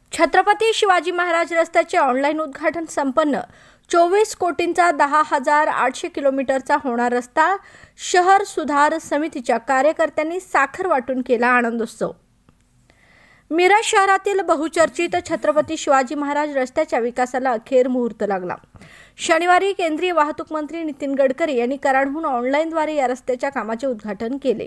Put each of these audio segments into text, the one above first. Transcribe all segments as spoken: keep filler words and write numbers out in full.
छत्रपती शिवाजी महाराज रस्त्याचे ऑनलाईन उद्घाटन संपन्न. चोवीस कोटींचा दहा हजार आठशे किलोमीटरचा होणार रस्ता. शहर सुधार समितीच्या कार्यकर्त्यांनी साखर वाटून केला आनंदोत्सव. मिरज शहरातील बहुचर्चित छत्रपती शिवाजी महाराज रस्त्याच्या विकासाला अखेर मुहूर्त लागला. शनिवारी केंद्रीय वाहतूक मंत्री नितीन गडकरी यांनी कराडहून ऑनलाईनद्वारे या रस्त्याच्या कामाचे उद्घाटन केले.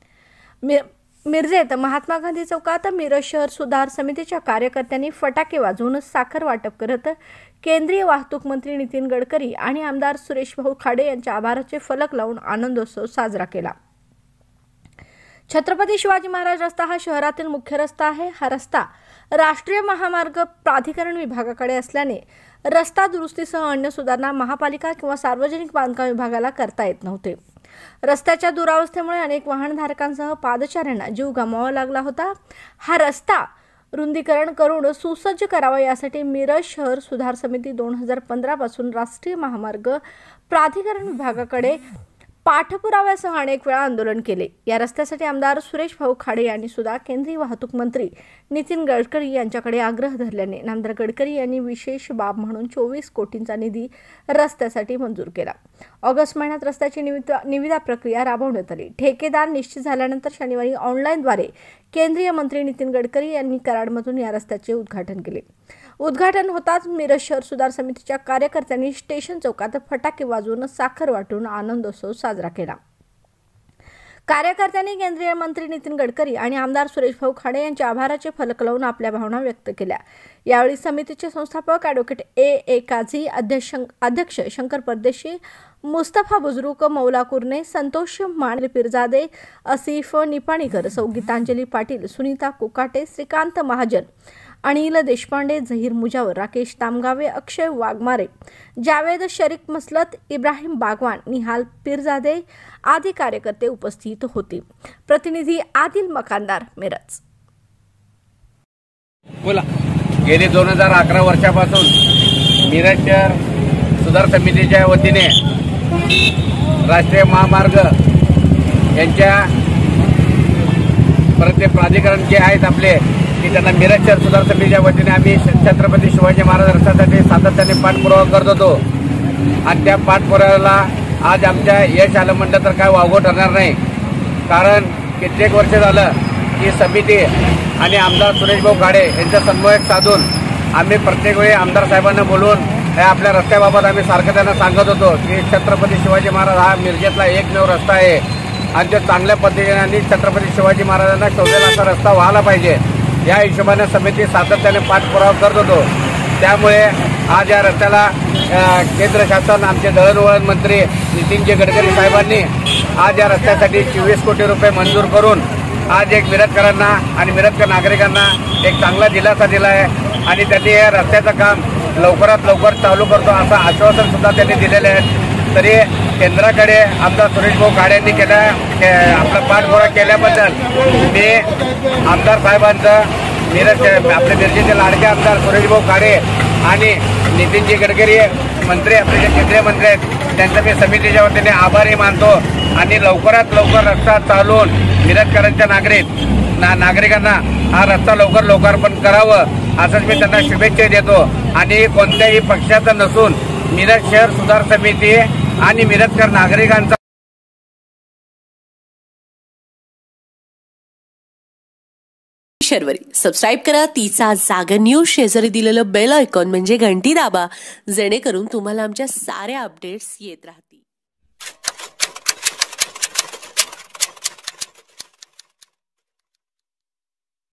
मिरजेत महात्मा गांधी चौकात मिरज शहर सुधार समितीच्या कार्यकर्त्यांनी फटाके वाजवून साखर वाटप करत केंद्रीय वाहतूक मंत्री नितीन गडकरी आणि आमदार सुरेश भाऊ खाडे यांच्या आभाराचे फलक लावून आनंदोत्सव साजरा केला. छत्रपती शिवाजी महाराज रस्ता हा शहरातील मुख्य रस्ता आहे. हा रस्ता राष्ट्रीय महामार्ग प्राधिकरण विभागाकडे असल्याने रस्ता दुरुस्तीसह अन्य सुधारणा महापालिका किंवा सार्वजनिक बांधकाम विभागाला करता येत नव्हते. रस्त्याच्या दुरावस्थेमुळे अनेक वाहनधारकांसह पादचाऱ्यांना जीव गमवावा लागला होता. हा रस्ता रुंदीकरण करून सुसज्ज करावा यासाठी मिरज शहर सुधार समिती दोन हजार पंधरा पासून राष्ट्रीय महामार्ग प्राधिकरण विभागाकडे पाठपुराव्यासह अनेक वेळा आंदोलन केले. या रस्त्यासाठी आमदार सुरेश भाऊ खाडे यांनी सुद्धा केंद्रीय वाहतूक मंत्री नितीन गडकरी यांच्याकडे आग्रह धरल्याने नामदार गडकरी यांनी विशेष बाब म्हणून चोवीस कोटींचा निधी रस्त्यासाठी मंजूर केला. ऑगस्ट महिन्यात रस्त्याची निविदा प्रक्रिया राबवण्यात आली. ठेकेदार निश्चित झाल्यानंतर शनिवारी ऑनलाईनद्वारे केंद्रीय मंत्री नितीन गडकरी यांनी कराडमधून या रस्त्याचे उद्घाटन केले. उद्घाटन होताच मिरज शहर सुधार समितीच्या कार्यकर्त्यांनी स्टेशन चौकात फटाके वाजवून साखर वाटून आनंदोत्सव साजरा केला. कार्यकर्त्यांनी केंद्रीय मंत्री नितीन गडकरी आणि आमदार सुरेश भाऊ खाडे यांच्या आभाराचे फलक लावून आपल्या भावना व्यक्त केल्या. यावेळी समितीचे संस्थापक ॲडव्होकेट ए ए काझी, अध्यक्ष अध्यक्ष शंकर परदेशी, मुस्तफा बुजुर्ग, मौला कुर्ने, संतोष मांडले, पिरजादे, असिफ निपाणीकर, सौ गीतांजली पाटील, सुनीता कुकाटे, श्रीकांत महाजन, अनिल देशपांडे, झहीर मुजावर, राकेश तामगावे, अक्षय वाघमारे, जावेद शरीक मसलत, इब्राहिम बागवान, निहाल पिरजादे आदी कार्यकर्ते उपस्थित होते. प्रतिनिधी आदिल मकानदार, मिरज. बोला. गेली दोन हजार अकरा वर्षापासून मिरज शहर सुधार समितीच्या वतीने राष्ट्रीय महामार्ग यांच्या परत प्राधिकरण जे आहेत आपले की त्यांना मिरज शहर सुधार समितीच्या वतीने आम्ही छत्रपती शिवाजी महाराज रस्त्यासाठी सातत्याने पाठपुरावा करत होतो आणि त्या पाठपुराव्याला आज आमच्या यश आलं म्हणलं तर काय वावगं ठरणार नाही. कारण कित्येक वर्ष झालं की समिती आणि आमदार सुरेश भाऊ खाडे यांचा समन्वय साधून आम्ही प्रत्येक वेळी आमदार साहेबांना बोलवून या आपल्या रस्त्याबाबत आम्ही सारखं त्यांना सांगत होतो की छत्रपती शिवाजी महाराज हा मिरजेतला एकमेव रस्ता आहे आणि तो चांगल्या पद्धतीने छत्रपती शिवाजी महाराजांना शोधलेला असा रस्ता व्हायला पाहिजे या हिशोबाने समिती सातत्याने पाठपुरावा करत होतो. त्यामुळे आज या रस्त्याला केंद्र शासन आमचे दळणवळण मंत्री नितीनजी गडकरी साहेबांनी आज या रस्त्यासाठी चोवीस कोटी रुपये मंजूर करून आज एक मिरजकरांना आणि मिरजकर नागरिकांना एक चांगला दिलासा दिला आहे आणि त्यांनी या रस्त्याचं काम लवकरात लवकर चालू करतो असं आश्वासन सुद्धा त्यांनी दिलेले आहे. तरी केंद्राकडे आमदार सुरेश भाऊ खाडे यांनी केला आपला पाठपुरावा केल्याबद्दल मी आमदार साहेबांचं मिरज आपले मिरजेचे लाडके आमदार सुरेश भाऊ खाडे आणि नितीनजी गडकरी मंत्री आपले जे केंद्रीय मंत्री आहेत त्यांचा मी समितीच्या वतीने आभारी मानतो आणि लवकरात लवकर रस्ता चालवून मिरजकरांच्या नागरिक ना नागरिकांना हा रस्ता लवकर लोकार्पण करावं असंच मी त्यांना शुभेच्छा देतो. आणि कोणत्याही पक्षाचं नसून मिरज शहर सुधार समिती आणि मिरजकर नागरिकांचा शर्वरी सबस्क्राईब करा. तिचा जागर न्यूज शेजारी दिलेलं बेल आयकॉन म्हणजे घंटी दाबा जेणेकरून तुम्हाला आमच्या साऱ्या अपडेट्स येत राहतील.